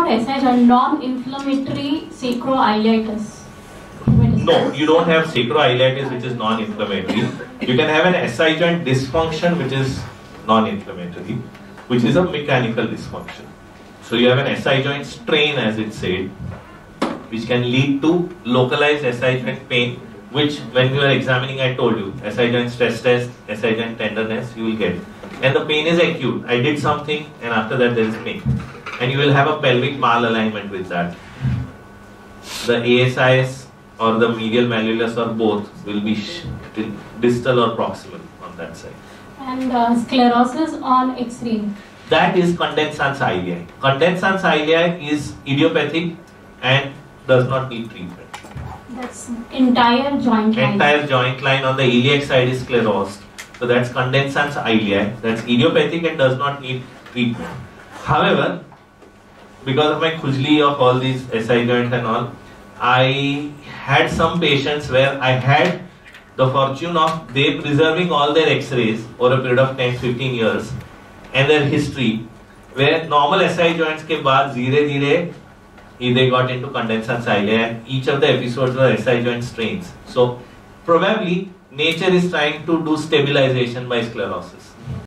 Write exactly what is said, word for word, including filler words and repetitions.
about S I joint, non-inflammatory sacroiliitis? No, you don't have sacroiliitis which is non-inflammatory. You can have an S I joint dysfunction which is non-inflammatory, which is a mechanical dysfunction. So you have an S I joint strain, as it said, which can lead to localized S I joint pain, which when you are examining, I told you, S I joint stress test, S I joint tenderness, you will get. And the pain is acute. I did something and after that there is pain. And you will have a pelvic malalignment with that. The A S I S or the medial malleolus or both will be distal or proximal on that side. And uh, sclerosis on X-ray? That is condensans ilii. Condensans ilii is idiopathic and does not need treatment. That's entire joint line. Entire joint line on the iliac side is sclerosed. So that's condensans ilii. That's idiopathic and does not need treatment. However, because of my khujli of all these S I joints and all, I had some patients where I had the fortune of they preserving all their X-rays over a period of ten to fifteen years and their history, where normal S I joints ke baad zire zire they got into condensans ilii and each of the episodes were S I joint strains. So probably nature is trying to do stabilization by sclerosis.